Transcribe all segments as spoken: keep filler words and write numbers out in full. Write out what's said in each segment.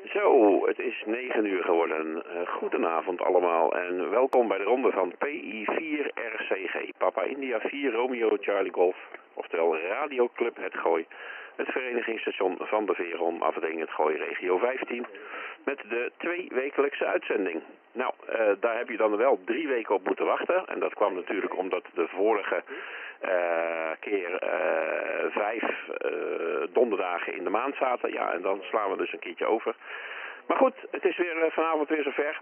Zo, het is negen uur geworden. Uh, goedenavond allemaal en welkom bij de ronde van P I vier R C G. Papa India vier Romeo Charlie Golf, oftewel Radioclub Het Gooi. Het verenigingsstation van de Veron, afdeling Het Gooi, regio vijftien. Met de tweewekelijkse uitzending. Nou, uh, daar heb je dan wel drie weken op moeten wachten. En dat kwam natuurlijk omdat de vorige uh, keer uh, vijf uh, donderdagen in de maand zaten. Ja, en dan slaan we dus een keertje over. Maar goed, het is weer uh, vanavond weer zover.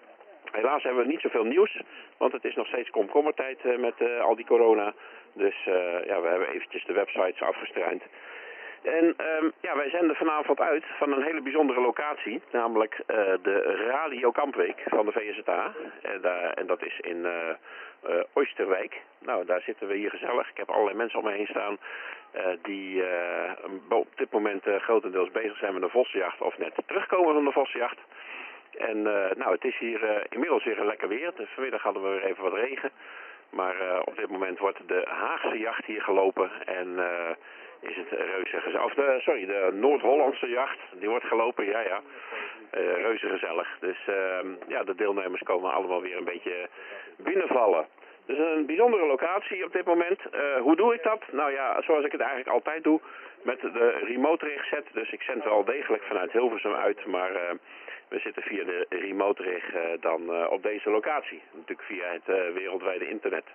Helaas hebben we niet zoveel nieuws, want het is nog steeds komkommertijd uh, met uh, al die corona. Dus uh, ja, we hebben eventjes de websites afgestruind. En um, ja, wij zenden vanavond uit van een hele bijzondere locatie, namelijk uh, de Radio Kampweek van de V Z A. En, uh, en dat is in uh, uh, Oosterwijk. Nou, daar zitten we hier gezellig. Ik heb allerlei mensen om me heen staan uh, die uh, op dit moment uh, grotendeels bezig zijn met een vossenjacht of net terugkomen van de vossenjacht. En uh, nou, het is hier uh, inmiddels weer een lekker weer. Dus vanmiddag hadden we weer even wat regen. Maar uh, op dit moment wordt de Haagse jacht hier gelopen en uh, is het reuze gezellig. Of de, sorry, de Noord-Hollandse jacht, die wordt gelopen, ja ja, uh, reuze gezellig. Dus uh, ja, de deelnemers komen allemaal weer een beetje binnenvallen. Dus een bijzondere locatie op dit moment. Uh, hoe doe ik dat? Nou ja, zoals ik het eigenlijk altijd doe, met de remote rig set. Dus ik zend wel degelijk vanuit Hilversum uit, maar uh, we zitten via de remote rig uh, dan uh, op deze locatie. Natuurlijk via het uh, wereldwijde internet.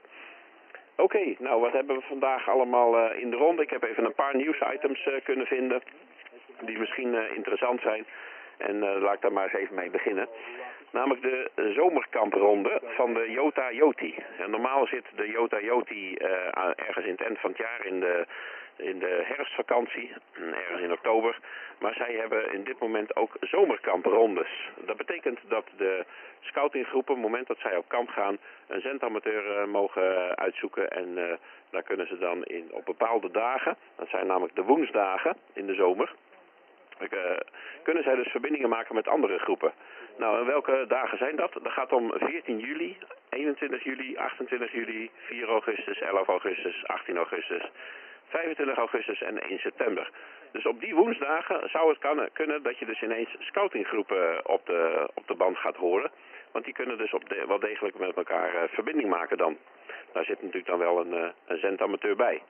Oké, okay, nou wat hebben we vandaag allemaal uh, in de ronde? Ik heb even een paar nieuwsitems uh, kunnen vinden die misschien uh, interessant zijn. En uh, laat ik daar maar eens even mee beginnen. Namelijk de zomerkampronde van de Jota Joti. En normaal zit de Jota Joti uh, ergens in het eind van het jaar in de, in de herfstvakantie, ergens in oktober. Maar zij hebben in dit moment ook zomerkamprondes. Dat betekent dat de scoutinggroepen, op het moment dat zij op kamp gaan, een zendamateur uh, mogen uitzoeken. En uh, daar kunnen ze dan in, op bepaalde dagen, dat zijn namelijk de woensdagen in de zomer, uh, kunnen zij dus verbindingen maken met andere groepen. Nou, en welke dagen zijn dat? Dat gaat om veertien juli, eenentwintig juli, achtentwintig juli, vier augustus, elf augustus, achttien augustus, vijfentwintig augustus en één september. Dus op die woensdagen zou het kan, kunnen dat je dus ineens scoutinggroepen op de, op de band gaat horen. Want die kunnen dus op de, wel degelijk met elkaar uh, verbinding maken dan. Daar zit natuurlijk dan wel een, uh, een zendamateur bij.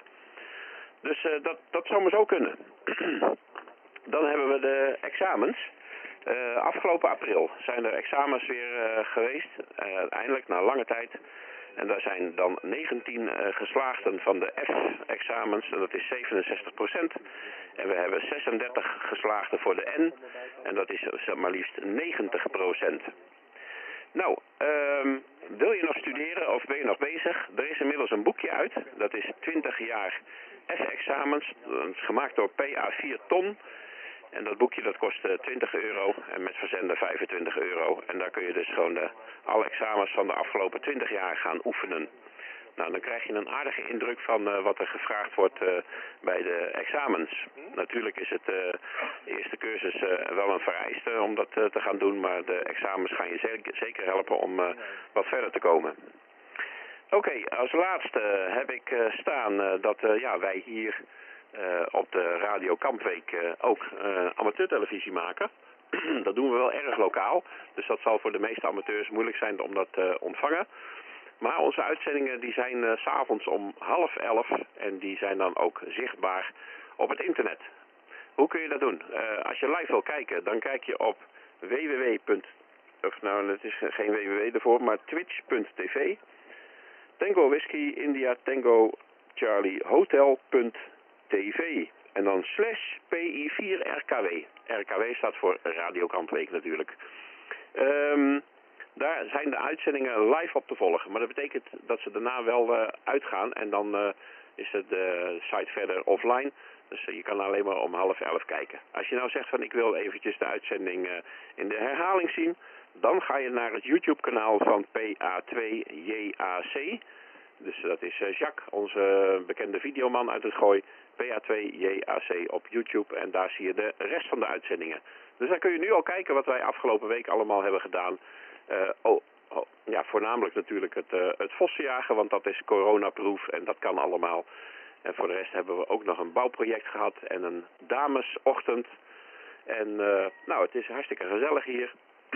Dus uh, dat, dat zou maar zo kunnen. Dan hebben we de examens. Uh, afgelopen april zijn er examens weer uh, geweest, uh, eindelijk na lange tijd. En daar zijn dan negentien uh, geslaagden van de F-examens, en dat is zevenenzestig procent. En we hebben zesendertig geslaagden voor de N, en dat is maar liefst negentig procent. Nou, um, wil je nog studeren of ben je nog bezig? Er is inmiddels een boekje uit, dat is twintig jaar F-examens, dat is gemaakt door P A vier Ton. En dat boekje dat kost uh, twintig euro en met verzenden vijfentwintig euro. En daar kun je dus gewoon de, alle examens van de afgelopen twintig jaar gaan oefenen. Nou, dan krijg je een aardige indruk van uh, wat er gevraagd wordt uh, bij de examens. Natuurlijk is het uh, de eerste cursus uh, wel een vereiste om dat uh, te gaan doen, maar de examens gaan je zeker, zeker helpen om uh, wat verder te komen. Oké, okay, als laatste heb ik uh, staan uh, dat uh, ja, wij hier uh, op de Radio Kampweek uh, ook uh, amateurtelevisie maken. Dat doen we wel erg lokaal, dus dat zal voor de meeste amateurs moeilijk zijn om dat te uh, ontvangen. Maar onze uitzendingen die zijn uh, 's avonds om half elf en die zijn dan ook zichtbaar op het internet. Hoe kun je dat doen? Uh, als je live wil kijken, dan kijk je op www. Of nou, het is geen www ervoor, maar twitch punt tv. Tango Whiskey India Tango Charlie Hotel punt tv. En dan slash P I vier R K W. R K W staat voor Radio Kampweek natuurlijk. Um, Daar zijn de uitzendingen live op te volgen. Maar dat betekent dat ze daarna wel uh, uitgaan. En dan uh, is het de uh, site verder offline. Dus uh, je kan alleen maar om half elf kijken. Als je nou zegt van ik wil eventjes de uitzending uh, in de herhaling zien. Dan ga je naar het YouTube kanaal van P A twee J A C. Dus dat is uh, Jacques, onze bekende videoman uit het Gooi. P A twee J A C op YouTube. En daar zie je de rest van de uitzendingen. Dus dan kun je nu al kijken wat wij afgelopen week allemaal hebben gedaan. Uh, oh, oh, ja, voornamelijk natuurlijk het, uh, het vossenjagen, want dat is coronaproof en dat kan allemaal. En voor de rest hebben we ook nog een bouwproject gehad en een damesochtend. En uh, nou, het is hartstikke gezellig hier.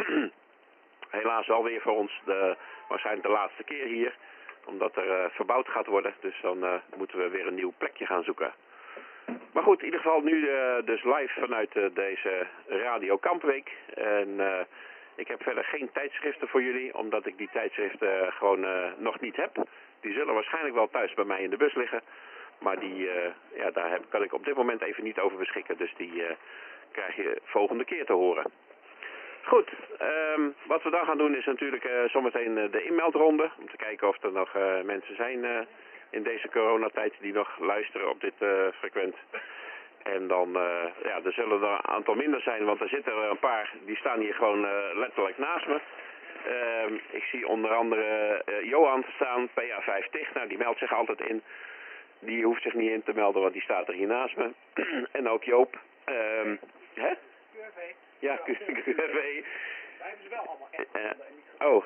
Helaas wel weer voor ons de, waarschijnlijk de laatste keer hier. Omdat er uh, verbouwd gaat worden. Dus dan uh, moeten we weer een nieuw plekje gaan zoeken. Maar goed, in ieder geval nu uh, dus live vanuit uh, deze Radio Kampweek. En uh, ik heb verder geen tijdschriften voor jullie. Omdat ik die tijdschriften uh, gewoon uh, nog niet heb. Die zullen waarschijnlijk wel thuis bij mij in de bus liggen. Maar die, uh, ja, daar heb, kan ik op dit moment even niet over beschikken. Dus die uh, krijg je volgende keer te horen. Goed, um, wat we dan gaan doen is natuurlijk uh, zometeen uh, de inmeldronde. Om te kijken of er nog uh, mensen zijn uh, in deze coronatijd die nog luisteren op dit uh, frequent. En dan, uh, ja, er zullen er een aantal minder zijn, want er zitten er een paar, die staan hier gewoon uh, letterlijk naast me. Uh, ik zie onder andere uh, Johan staan, P A vijf Tig, nou die meldt zich altijd in. Die hoeft zich niet in te melden, want die staat er hier naast me. En ook Joop. Uh, hè? Q R V. Ja, Q R V. Wij hebben ze wel allemaal echt. Uh, oh,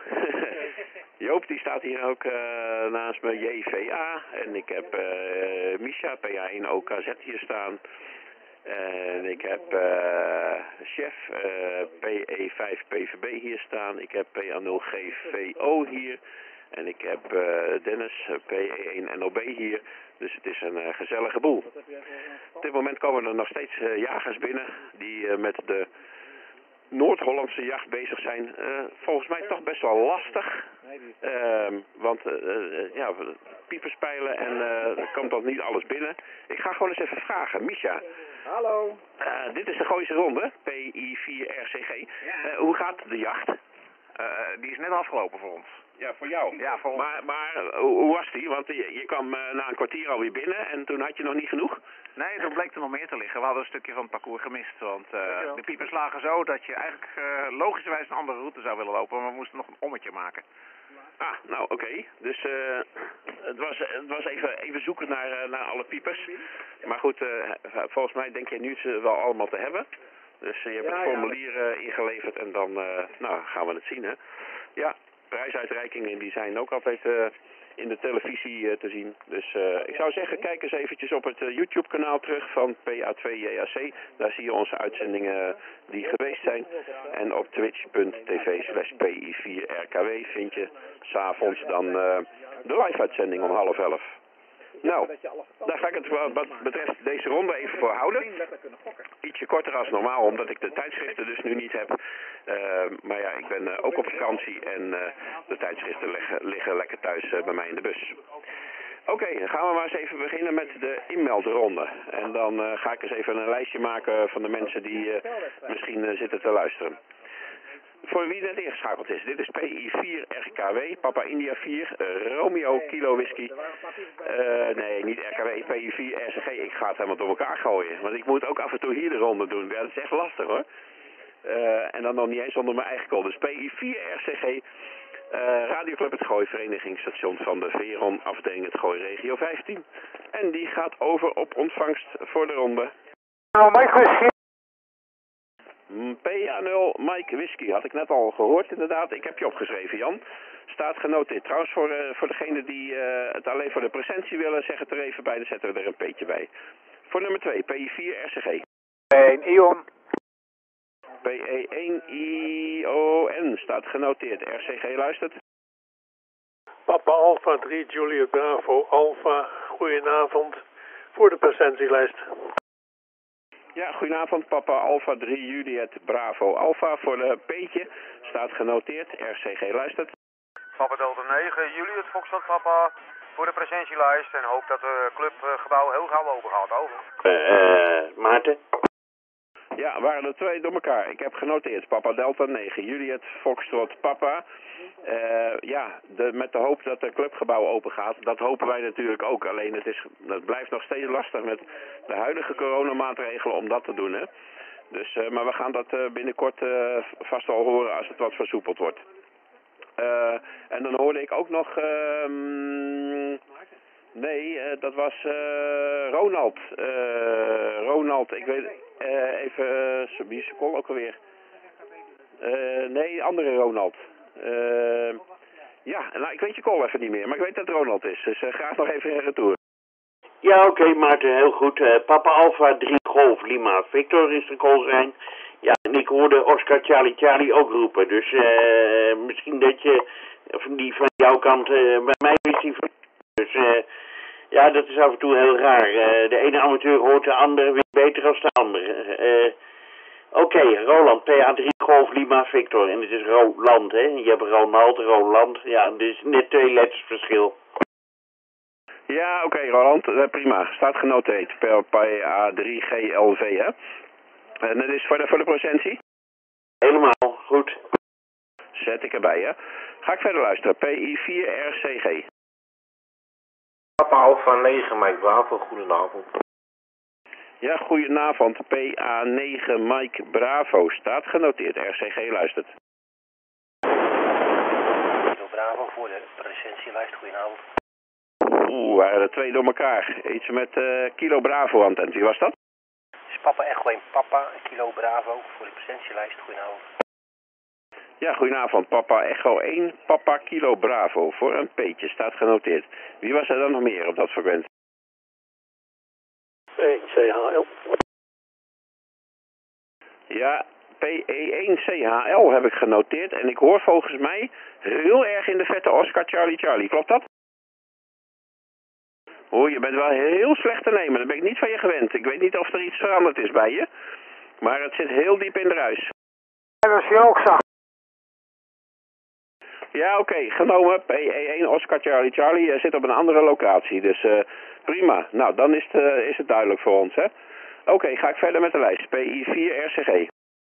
Joop die staat hier ook uh, naast me, J V A. En ik heb uh, Misha, P A één O K Z hier staan. En ik heb uh, Chef, uh, P E vijf P V B hier staan. Ik heb P A nul G V O hier. En ik heb uh, Dennis, P E één N O B hier. Dus het is een uh, gezellige boel. Op dit moment komen er nog steeds uh, jagers binnen die uh, met de Noord-Hollandse jacht bezig zijn. Uh, volgens mij toch best wel lastig. Uh, want uh, uh, ja, piepers peilen en uh, er komt dan niet alles binnen. Ik ga gewoon eens even vragen. Misha. Hallo. Uh, dit is de Gooise Ronde, P I vier R C G. Uh, hoe gaat de jacht? Uh, die is net afgelopen voor ons. Ja, voor jou. Ja, voor ons. Maar, maar hoe, hoe was die? Want je, je kwam uh, na een kwartier alweer binnen en toen had je nog niet genoeg? Nee, toen bleek er nog meer te liggen. We hadden een stukje van het parcours gemist. Want uh, de piepers lagen zo dat je eigenlijk uh, logischerwijs een andere route zou willen lopen. Maar we moesten nog een ommetje maken. Ah, nou oké. Okay. Dus uh, het was, het was even, even zoeken naar, uh, naar alle piepers. Maar goed, uh, volgens mij denk je nu ze wel allemaal te hebben. Dus uh, je hebt ja, het formulier uh, ingeleverd en dan uh, nou, gaan we het zien, hè. Ja, prijsuitreikingen die zijn ook altijd uh, in de televisie uh, te zien. Dus uh, ik zou zeggen, kijk eens eventjes op het uh, YouTube kanaal terug van P A twee J A C. Daar zie je onze uitzendingen uh, die geweest zijn. En op twitch punt t v slash P I vier R K W vind je 's avonds dan uh, de live uitzending om half elf. Nou, daar ga ik het wat betreft deze ronde even voor houden. Ietsje korter als normaal, omdat ik de tijdschriften dus nu niet heb. Uh, maar ja, ik ben uh, ook op vakantie en uh, de tijdschriften liggen, liggen lekker thuis uh, bij mij in de bus. Oké, okay, dan gaan we maar eens even beginnen met de inmeldronde. En dan uh, ga ik eens even een lijstje maken van de mensen die uh, misschien uh, zitten te luisteren. Voor wie net ingeschakeld is, dit is P I vier R K W, Papa India vier, uh, Romeo Kilo Whisky. Uh, nee, niet R K W, P I vier R C G. Ik ga het helemaal door elkaar gooien. Want ik moet ook af en toe hier de ronde doen. Ja, dat is echt lastig hoor. Uh, en dan nog niet eens onder mijn eigen call. Dus P I vier R C G, uh, Radioclub Het Gooi, verenigingsstation van de Veron, afdeling Het Gooi, regio vijftien. En die gaat over op ontvangst voor de ronde. Nou, Mike Whisky. P A nul Mike Whisky, had ik net al gehoord inderdaad. Ik heb je opgeschreven, Jan. Staat genoteerd. Trouwens, voor, uh, voor degenen die uh, het alleen voor de presentie willen, zeg het er even bij, dan zetten we er een peetje bij. Voor nummer twee, P I vier R C G. één Ion. P E één I O N staat genoteerd. R C G luistert. Papa Alpha drie Juliet Bravo Alpha, goedenavond. Voor de presentielijst. Ja, goedenavond, Papa Alpha drie Juliet Bravo Alpha. Voor de P'tje staat genoteerd. R C G luistert. Papa Delta negen Juliet Foxtrot Papa voor de presentielijst. En hoop dat het clubgebouw heel gauw open gaat. Over. Eh, uh, Maarten? Ja, waren er twee door elkaar. Ik heb genoteerd. Papa Delta negen Juliet Foxtrot Papa. Uh, ja, de, met de hoop dat het clubgebouw open gaat. Dat hopen wij natuurlijk ook. Alleen het, is, het blijft nog steeds lastig met de huidige coronamaatregelen om dat te doen. Hè? Dus, uh, maar we gaan dat uh, binnenkort uh, vast wel horen als het wat versoepeld wordt. Uh, en dan hoorde ik ook nog... Uh, nee, uh, dat was uh, Ronald. Uh, Ronald, ik weet... Uh, even... Uh, wie is de call ook alweer? Uh, nee, andere Ronald. Uh, ja, nou ik weet je call even niet meer, maar ik weet dat het Ronald is. Dus uh, graag nog even een retour. Ja, oké okay, Maarten, heel goed. Uh, Papa Alpha drie Golf Lima Victor is de call zijn. Ja, en ik hoorde Oscar Charlie Charlie ook roepen. Dus uh, misschien dat je van die van jouw kant, uh, bij mij is die van... Dus uh, ja, dat is af en toe heel raar. Uh, de ene amateur hoort de andere weer beter dan de andere. Uh, Oké, okay, Roland, P A drie Golf Lima Victor. En het is Roland, hè. Je hebt Ronald, Roland. Ja, er is net twee letters verschil. Ja, oké, okay, Roland. Uh, prima. Staat genoteerd. P A drie G L V, hè. En dat is voor de, voor de procentie? Helemaal, goed. Zet ik erbij, hè. Ga ik verder luisteren. P I vier R C G. Papa Alpha negen, Mike Bravo, goedenavond. Ja, goedenavond. P A negen Mike Bravo. Staat genoteerd. R C G luistert. Kilo Bravo voor de presentielijst. Goedenavond. Oeh, waren er twee door elkaar. Iets met uh, Kilo Bravo aan het eind. Wie was dat? Is Papa Echo één Papa, Kilo Bravo voor de presentielijst. Goedenavond. Ja, goedenavond. Papa Echo één Papa Kilo Bravo voor een P'tje. Staat genoteerd. Wie was er dan nog meer op dat frequent? één C H L. Ja, P E één C H L heb ik genoteerd. En ik hoor volgens mij heel erg in de vette Oscar Charlie Charlie. Klopt dat? Oeh, je bent wel heel slecht te nemen. Dat ben ik niet van je gewend. Ik weet niet of er iets veranderd is bij je. Maar het zit heel diep in de ruis. Dat is je ook zo. Ja, oké. Okay. Genomen. P E één Oscar Charlie Charlie uh, zit op een andere locatie. Dus uh, prima. Nou, dan is het, uh, is het duidelijk voor ons, hè. Oké, okay, ga ik verder met de lijst. P I vier R C G.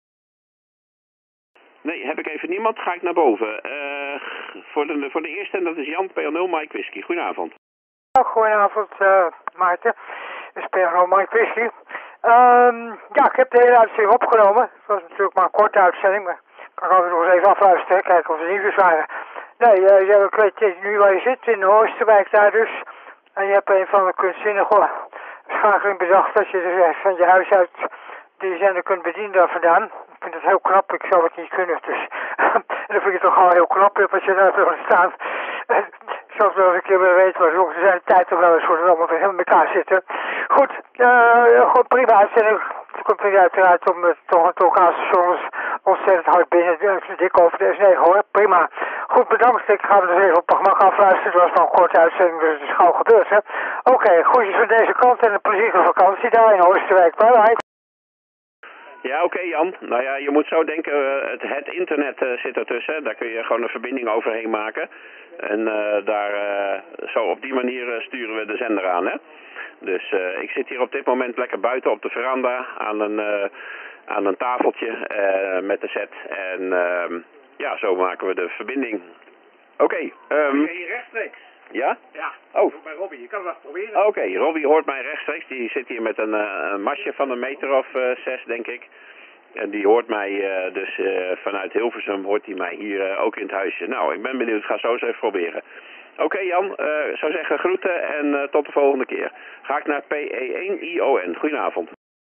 Nee, heb ik even niemand. Ga ik naar boven. Uh, voor, de, voor de eerste, en dat is Jan P L nul Mike Whisky. Goedenavond. Goedenavond, uh, Maarten. Dit is P L nul Mike Whisky. Um, ja, ik heb de hele uitzending opgenomen. Het was natuurlijk maar een korte uitzending, maar kan ik altijd nog eens even afluisteren, kijken of er nieuws waren. Nee, uh, ja, ik weet nu waar je zit, in de Oosterwijk daar dus. En je hebt een van de kunstzinnige schakeling bedacht dat je dus van je huis uit die zender kunt bedienen daar vandaan. Ik vind het heel knap, ik zou het niet kunnen, dus dan vind ik het toch gewoon heel knap wat je daar hebt staan. Ik zou het wel eens een keer willen weten, maar jongens, er zijn de tijd er wel eens voor het allemaal weer helemaal in elkaar zitten. Goed, uh, goed, prima uitzending. Het komt er uiteraard om het toch het lokaalstation ontzettend hard binnen, dik over de S negen hoor, prima. Goed, bedankt, ik ga er dus even op het gemak afluisteren, het was nog een korte uitzending, dus het is gauw gebeurd hè. Oké, okay, groetjes van deze kant en een plezierige vakantie daar in Oosterwijk, bye bye. Ja, oké okay, Jan. Nou ja, je moet zo denken, uh, het, het internet uh, zit ertussen. Daar kun je gewoon een verbinding overheen maken. En uh, daar, uh, zo op die manier uh, sturen we de zender aan, hè. Dus uh, ik zit hier op dit moment lekker buiten op de veranda aan een, uh, aan een tafeltje uh, met de set. En uh, ja, zo maken we de verbinding. Oké. Okay, um, hier rechtstreeks? Ja? Ja, oh. bij Robbie. Je kan het wel proberen. Oké, okay, Robbie hoort mij rechtstreeks. Die zit hier met een, uh, een masje van een meter of uh, zes, denk ik. En die hoort mij uh, dus uh, vanuit Hilversum, hoort hij mij hier uh, ook in het huisje. Nou, ik ben benieuwd. Ga zo eens even proberen. Oké okay, Jan, uh, zou zeggen groeten en uh, tot de volgende keer. Ga ik naar P E één I O N. Goedenavond.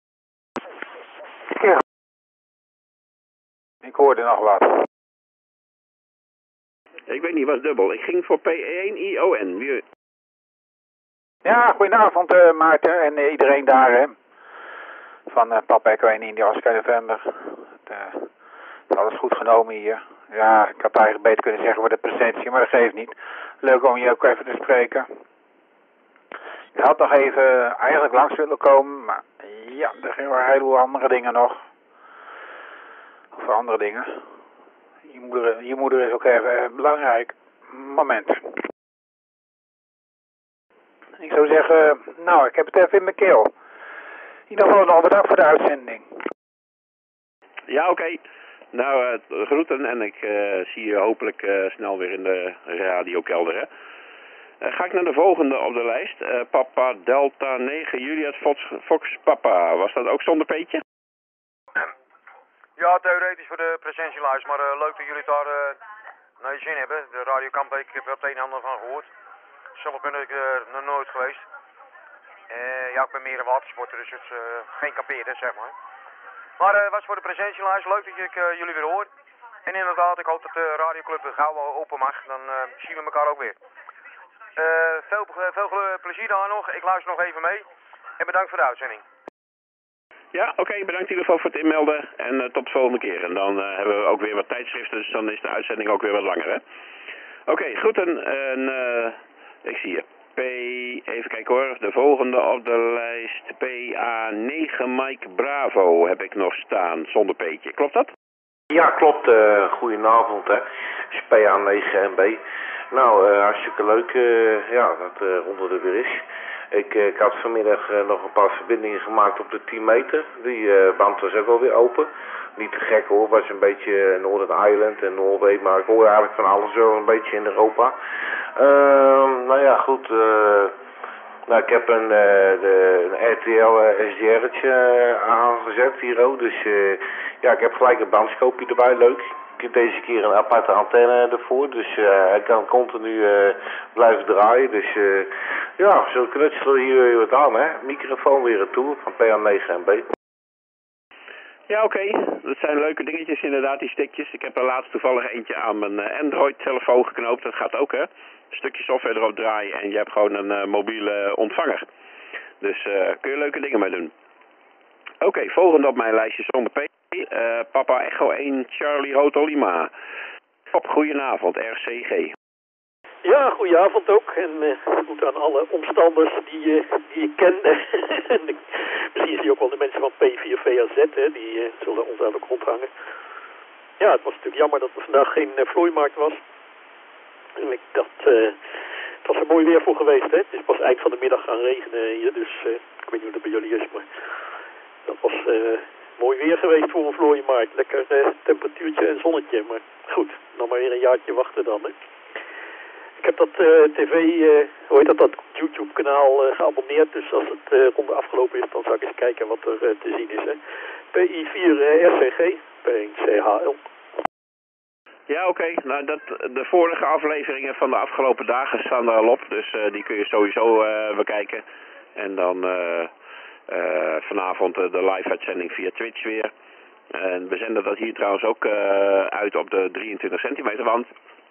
Ja. Ik hoorde nog wat. Ik weet niet, was dubbel. Ik ging voor P E één I O N. Wie... Ja, goedenavond uh, Maarten en uh, iedereen daar hè. Van uh, Papa Echo één India Oscar November. Het, uh, het is alles goed genomen hier. Ja, ik had eigenlijk beter kunnen zeggen voor de presentie, maar dat geeft niet. Leuk om je ook even te spreken. Ik had nog even eigenlijk langs willen komen, maar ja, er gingen een heleboel andere dingen nog. Of andere dingen. Je moeder, je moeder is ook even belangrijk. Moment. Ik zou zeggen, nou, ik heb het even in mijn keel. In ieder geval nog bedankt voor de uitzending. Ja, oké. Okay. Nou, uh, groeten en ik uh, zie je hopelijk uh, snel weer in de radiokelder, hè. Uh, ga ik naar de volgende op de lijst. Uh, Papa Delta negen Juliet Fox, Fox Papa. Was dat ook zonder peetje? Ja, theoretisch voor de presentielijst, maar uh, leuk dat jullie daar uh, naar je zin hebben. De Radio Kampeek, ik heb er het een en ander van gehoord. Zelf ben ik er uh, nog nooit geweest. Uh, ja, ik ben meer een watersporter, dus het is uh, geen kampeerder, zeg maar. Maar het uh, was voor de presentielijst leuk dat ik uh, jullie weer hoor. En inderdaad, ik hoop dat de radioclub gauw open mag, dan uh, zien we elkaar ook weer. Uh, veel, veel plezier daar nog, ik luister nog even mee. En bedankt voor de uitzending. Ja, oké, okay, bedankt in ieder geval voor het inmelden en uh, tot de volgende keer. En dan uh, hebben we ook weer wat tijdschriften, dus dan is de uitzending ook weer wat langer, hè? Oké, okay, goed, en, en uh, ik zie je. P, even kijken hoor, de volgende op de lijst, P A negen Mike Bravo heb ik nog staan, zonder P'tje. Klopt dat? Ja, klopt. Uh, goedenavond, hè. Is P A negen M B. Nou, uh, hartstikke leuk uh, ja, dat de uh, ronde er weer is. Ik, uh, ik had vanmiddag uh, nog een paar verbindingen gemaakt op de tien meter. Die uh, band was ook alweer open. Niet te gek hoor, was een beetje Northern Ireland en Noorwegen, maar ik hoor eigenlijk van alles wel een beetje in Europa. Uh, nou ja, goed. Uh, nou, ik heb een, uh, de, een R T L uh, S D R'tje uh, aangezet hier ook, dus uh, ja, ik heb gelijk een bandscoopje erbij, leuk. Ik heb deze keer een aparte antenne ervoor, dus uh, hij kan continu uh, blijven draaien. Dus uh, ja, zo knutselen hier weer wat aan, hè. Microfoon weer retour van P A negen M B. Ja, oké. Okay. Dat zijn leuke dingetjes inderdaad, die stickjes. Ik heb er laatst toevallig eentje aan mijn uh, Android-telefoon geknoopt. Dat gaat ook, hè. Een stukje software erop draaien en je hebt gewoon een uh, mobiele ontvanger. Dus uh, kun je leuke dingen mee doen. Oké, okay, volgende op mijn lijstje zonder P. Uh, Papa Echo één Charlie Hotel Lima. Op goedenavond, R C G. Ja, goedenavond ook. En uh, goed aan alle omstanders die, uh, die ik ken. Misschien zie je ook wel de mensen van P vier V A Z, hè, die uh, zullen onduidelijk rondhangen. Ja, het was natuurlijk jammer dat er vandaag geen uh, vlooimarkt was. En ik dacht, uh, het was er mooi weer voor geweest, hè. Het is pas eind van de middag gaan regenen hier, dus uh, ik weet niet hoe dat bij jullie is, maar dat was uh, mooi weer geweest voor een vlooimarkt. Lekker uh, temperatuurtje en zonnetje, maar goed, nog maar weer een jaartje wachten dan, hè. Ik heb dat uh, tv, uh, hoe heet dat, dat YouTube-kanaal uh, geabonneerd, dus als het uh, ronde afgelopen is, dan zal ik eens kijken wat er uh, te zien is, hè. P I vier uh, R C G, P één C H L. Ja, oké. Okay. Nou, dat, de vorige afleveringen van de afgelopen dagen staan er al op, dus uh, die kun je sowieso uh, bekijken. En dan uh, uh, vanavond uh, de live-uitzending via Twitch weer. En we zenden dat hier trouwens ook uh, uit op de drieëntwintig centimeter wand.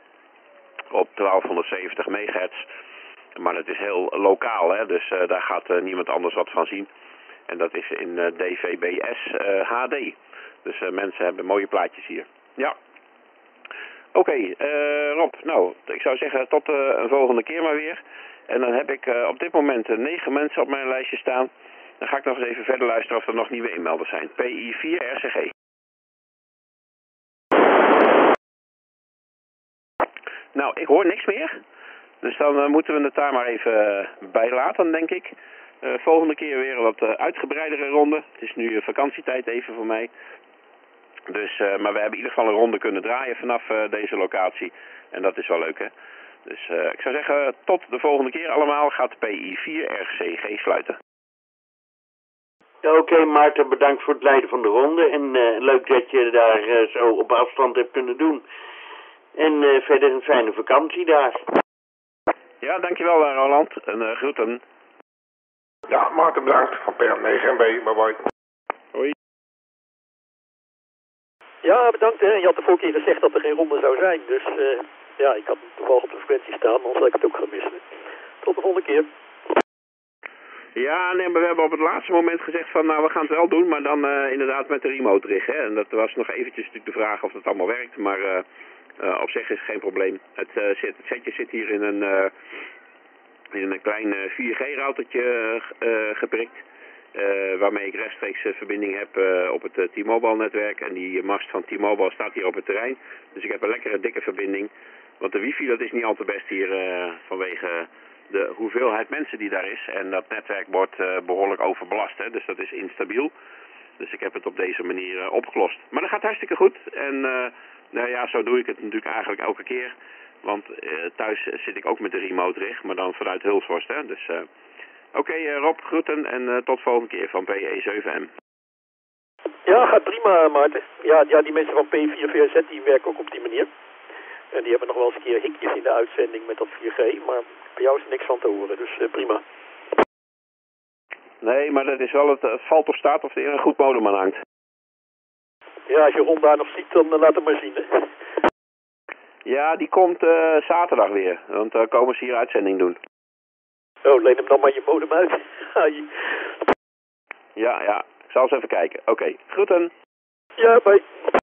Op twaalfhonderdzeventig megahertz. Maar het is heel lokaal, hè? Dus uh, daar gaat uh, niemand anders wat van zien. En dat is in uh, D V B S uh, H D. Dus uh, mensen hebben mooie plaatjes hier. Ja. Oké, okay, uh, Rob. Nou, ik zou zeggen tot uh, een volgende keer maar weer. En dan heb ik uh, op dit moment uh, negen mensen op mijn lijstje staan. Dan ga ik nog eens even verder luisteren of er nog nieuwe inmelders zijn. P I vier R C G. Nou, ik hoor niks meer. Dus dan uh, moeten we het daar maar even uh, bij laten, denk ik. Uh, volgende keer weer een wat uh, uitgebreidere ronde. Het is nu uh, vakantietijd even voor mij. Dus, uh, maar we hebben in ieder geval een ronde kunnen draaien vanaf uh, deze locatie. En dat is wel leuk, hè. Dus uh, ik zou zeggen, tot de volgende keer allemaal gaat P I vier R C G sluiten. Ja, oké, okay, Maarten, bedankt voor het leiden van de ronde. En uh, leuk dat je daar uh, zo op afstand hebt kunnen doen. En uh, verder een fijne vakantie daar. Ja, dankjewel uh, Roland. En uh, groeten. Ja, Maarten bedankt van P A negen M B. Bye bye. Hoi. Ja, bedankt. Hè. Je had de vorige keer gezegd dat er geen ronde zou zijn. Dus uh, ja, ik had hem toevallig op de frequentie staan. Anders had ik het ook gaan missen. Tot de volgende keer. Ja, nee, maar we hebben op het laatste moment gezegd van, nou, we gaan het wel doen, maar dan uh, inderdaad met de remote rig, hè. En dat was nog eventjes natuurlijk de vraag of het allemaal werkt, maar uh, uh, op zich is het geen probleem. Het, uh, zit, het setje zit hier in een, uh, in een klein uh, vier G routertje uh, geprikt, uh, waarmee ik rechtstreeks uh, verbinding heb uh, op het uh, T-Mobile netwerk. En die mast van T-Mobile staat hier op het terrein, dus ik heb een lekkere dikke verbinding. Want de wifi, dat is niet al te best hier uh, vanwege de hoeveelheid mensen die daar is. En dat netwerk wordt uh, behoorlijk overbelast, hè? Dus dat is instabiel. Dus ik heb het op deze manier uh, opgelost. Maar dat gaat hartstikke goed. En uh, nou ja, zo doe ik het natuurlijk eigenlijk elke keer. Want uh, thuis zit ik ook met de remote rig, maar dan vanuit Hulshorst, hè? Dus uh, oké, okay, uh, Rob, groeten en uh, tot volgende keer van P E zeven M. Ja, gaat prima, Maarten. Ja, ja, die mensen van P vier V Z die werken ook op die manier. En die hebben nog wel eens een keer hikjes in de uitzending met dat vier G, maar bij jou is er niks van te horen, dus uh, prima. Nee, maar dat is wel het, het valt of staat of er een goed modem aan hangt. Ja, als je Ron daar nog ziet, dan uh, laat hem maar zien, hè. Ja, die komt uh, zaterdag weer, want dan uh, komen ze hier uitzending doen. Oh, leen hem dan maar je modem uit. Ja, ja. zal eens even kijken. Oké, okay. Groeten. Ja, bye.